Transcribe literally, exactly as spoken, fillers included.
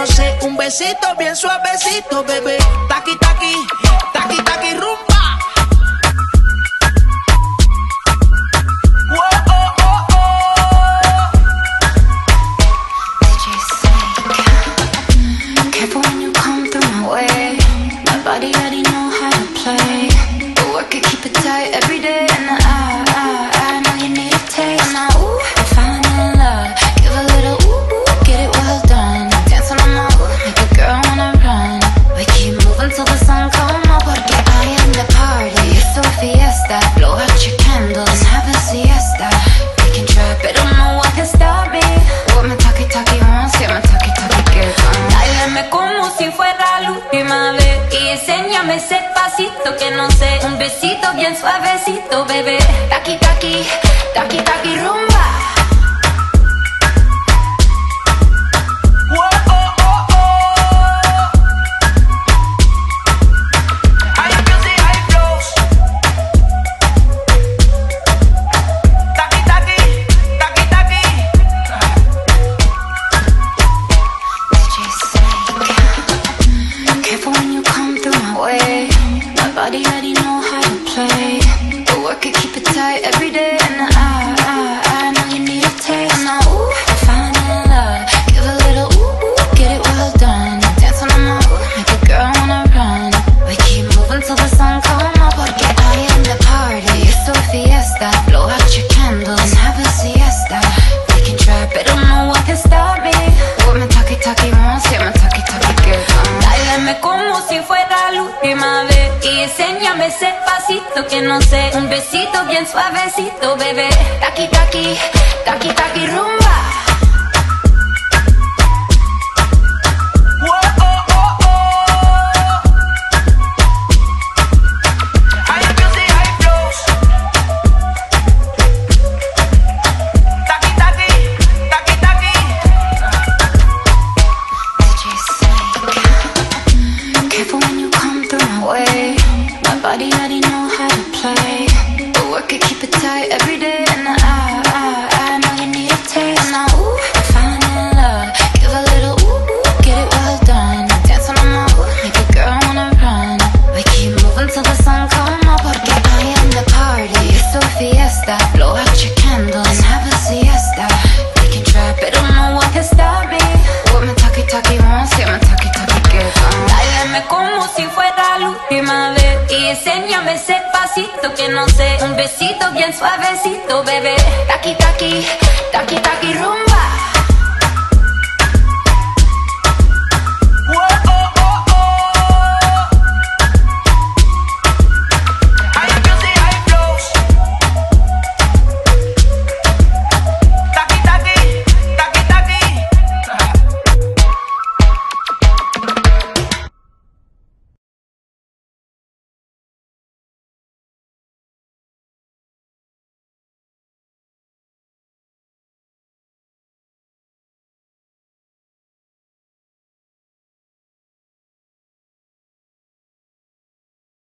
no sé. Un besito bien suavecito, bebé. Taqui, taqui, taqui, taqui, rumba. Body already know how to play, but work it, keep it tight every day. And I, I, I know you need a taste. Now, ooh, I'm falling in love. Give a little ooh, ooh, get it well done. Dance on my ooh, make a girl wanna run. We keep moving till the sun come up, porque I am the party. It's so fiesta. Blow out your candles and have a siesta. We can try, but don't know what can stop me. What my talkie talkie wants, yeah, my talkie talkie girl. Báilame como si fuera la última vez. Y enséñame ese pasito que no sé. Un besito bien suavecito, bebé. Taqui, taqui, taqui, taqui, rumba. Body already know how to play, but work it, keep it tight every day. And I, I, I know you need a taste. Now, ooh, I'm falling in love. Give a little ooh, ooh, get it well done. Dance on my ooh, make a girl wanna run. We keep moving till the sun come up, porque I am the party. It's so fiesta. Blow out your candles and have a siesta. We can try, but don't know what can stop me. What my talkie talkie wants, yeah, my talkie talkie girl. Báilame como si fuera la última vez. Y enséñame ese pasito que no sé. Un besito bien suavecito, bebé. Taqui, taqui, taqui, taqui, rumba. Body already know how to play, but work it, keep it tight every day. And I, I, I know you need a taste. Now, ooh, I'm falling in love. Give a little ooh, ooh, get it well done. Dance on my ooh, make a girl wanna run. We keep moving till the sun come up, porque I am the party. It's so fiesta. Blow out your candles and have a siesta. We can try, but don't know what can stop me. What my talkie talkie wants, yeah, my talkie talkie girl. Báilame como si fuera la última vez. Y enséñame ese pasito que no sé. Un besito bien suavecito, bebé. Taqui, taqui, taqui, taqui, rumba.